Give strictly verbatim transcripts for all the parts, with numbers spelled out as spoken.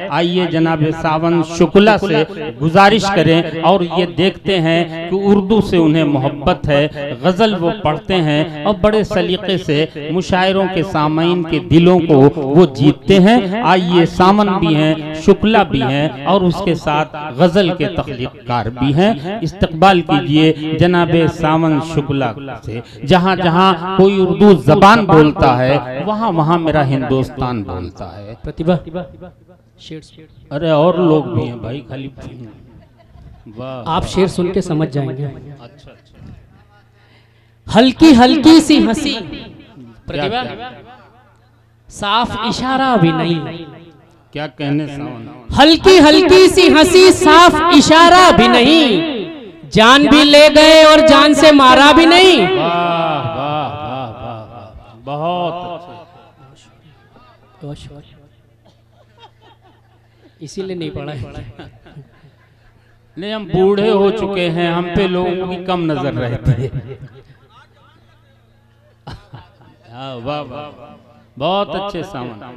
आइए जनाब सावन शुक्ला से गुजारिश करें और ये देखते हैं कि उर्दू से उन्हें मोहब्बत है, गज़ल वो पढ़ते हैं और बड़े सलीके से मुशायरों के सामईन के दिलों को वो जीतते हैं। आइए सावन भी हैं, शुक्ला भी हैं और उसके साथ गज़ल के तख्लीक़कार भी हैं। इस्तकबाल कीजिए जनाब सावन शुक्ला से। जहाँ जहाँ कोई उर्दू जबान बोलता है वहाँ वहाँ मेरा हिंदुस्तान बोलता है। प्रतिभा अरे और लोग भी हैं भाई, खाली आप शेर सुन के समझ जाएंगे। अच्छा अच्छा। हल्की हल्की सी हंसी, प्रतिभा साफ इशारा भी नहीं। क्या कहने सावन। हल्की हल्की सी हंसी, साफ इशारा भी नहीं, जान भी ले गए और जान से मारा भी नहीं। वाह वाह वाह वाह वाह, बहुत अच्छे। इसीलिए नहीं पढ़ा है। नहीं, हम बूढ़े हो चुके हैं, हम पे लोगों की कम नजर रहती है। वाह वाह, बहुत अच्छे सावन।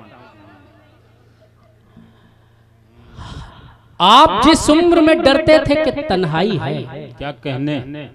आप जिस उम्र में डरते थे कि तन्हाई है, क्या कहने।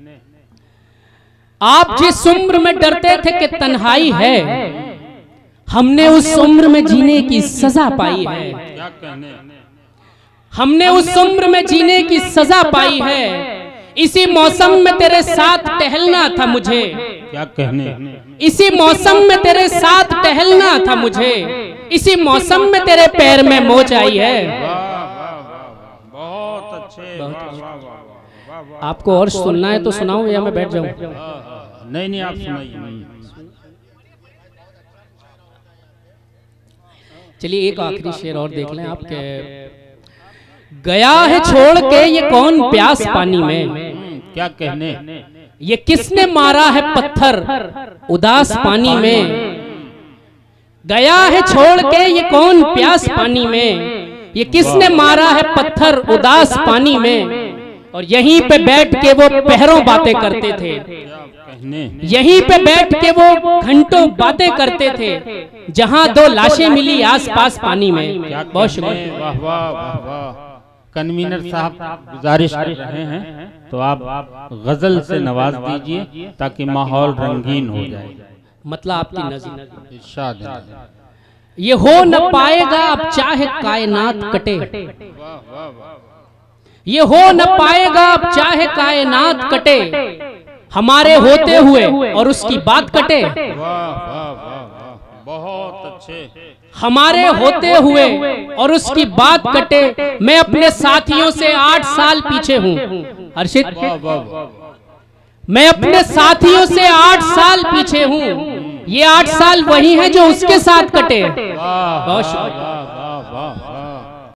आप जिस उम्र में डरते थे कि तन्हाई है, हमने उस उम्र में जीने की सजा पाई है। क्या कहने। हमने उस उम्र में जीने की सजा पाई है। इसी मौसम में तेरे साथ टहलना था मुझे। क्या कहने। इसी मौसम में तेरे साथ टहलना था मुझे, इसी मौसम में तेरे पैर में मोच आई है। बहुत अच्छे। आपको और सुनना है तो सुनाऊं या मैं बैठ जाऊं? नहीं नहीं, आप सुनाइए। चलिए एक आखिरी शेर और देख लें आपके। गया है छोड़ के ये कौन प्यास पानी में, क्या कहने। ये किसने मारा है पत्थर उदास पानी में। गया है छोड़ के ये कौन प्यास पानी में, ये किसने मारा है पत्थर उदास पानी में। और यहीं पे बैठ के वो पहरों बातें करते थे, यहीं पे बैठ के वो घंटों बातें करते थे, जहां दो लाशें मिली आसपास पानी में। बहुत शुक्रिया। वाह वाह वाह वाह। कन्वीनर साहब गुजारिश कर रहे हैं तो आप गजल से नवाज दीजिए ताकि माहौल रंगीन हो जाए। मतलब आपकी नज़र इरशाद है। ये हो न पाएगा अब चाहे कायनात कटे, ये हो न पाएगा अब चाहे कायनात कटे, हमारे होते हुए और उसकी बात कटे। वाह वाह वाह, बहुत अच्छे। हमारे होते हुए और उसकी बात कटे। मैं अपने साथियों से आठ साल पीछे हूँ हर्षित, मैं अपने साथियों से आठ साल पीछे हूँ। ये आठ साल वही है जो उसके साथ कटे। बहुत शुक्रिया।